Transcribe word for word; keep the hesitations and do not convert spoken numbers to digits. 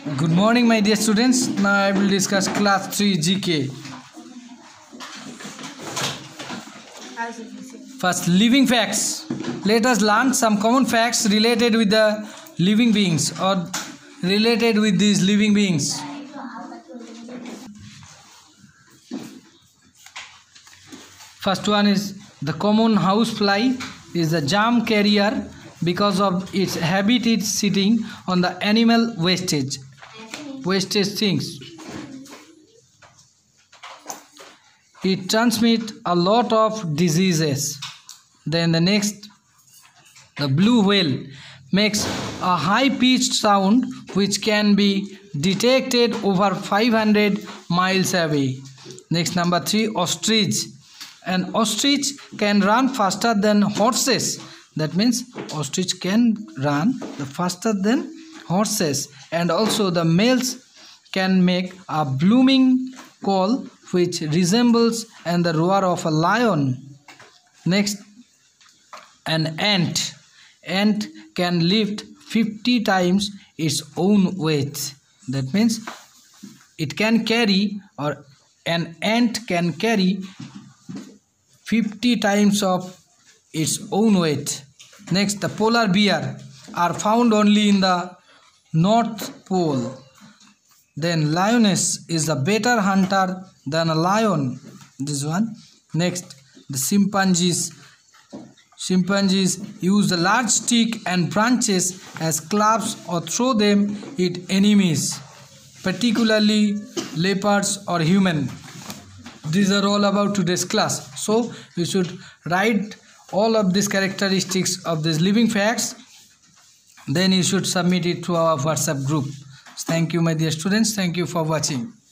Good morning, my dear students. Now I will discuss class three G K. First, living facts. Let us learn some common facts related with the living beings or related with these living beings. First one is the common housefly is the germ carrier because of its habit it's sitting on the animal wastage. Wastage things. It transmits a lot of diseases. Then the next, the blue whale makes a high-pitched sound which can be detected over five hundred miles away. Next, number three, ostrich. An ostrich can run faster than horses. That means ostrich can run faster than horses, and also the males can make a blooming call which resembles and the roar of a lion. Next, an ant. Ant can lift fifty times its own weight. That means it can carry, or an ant can carry fifty times of its own weight. Next, the polar bear are found only in the North Pole. Then lioness is a better hunter than a lion. This one. Next, the chimpanzees. Chimpanzees use the large stick and branches as clubs or throw them at enemies, particularly leopards or human. These are all about today's class. So you should write all of these characteristics of these living facts. Then you should submit it to our WhatsApp group. Thank you, my dear students. Thank you for watching.